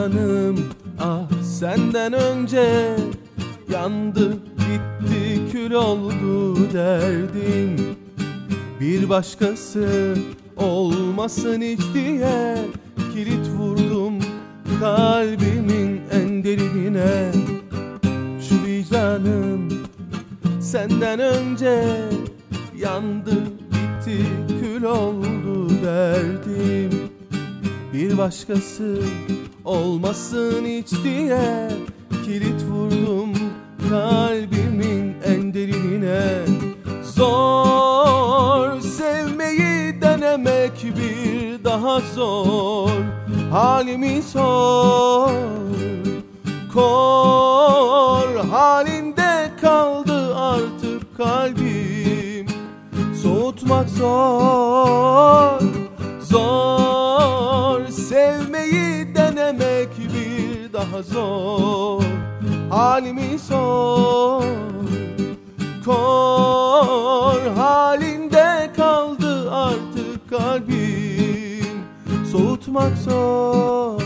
vicdanım, ah senden önce yandı gitti, kül oldu derdim. Bir başkası olmasın hiç diye kilit vurdum kalbimin en derinine. Şu vicdanım senden önce yandı gitti, kül oldu derdim. Bir başkası olmasın hiç diye kilit vurdum kalbimin en derinine. Zor sevmeyi denemek, bir daha zor halimi sor. Kor halinde kaldı artık kalbim, soğutmak zor. Zor sevmeyi denemek, bir daha zor halimi sor. Kor halinde kaldı artık kalbim, soğutmak zor.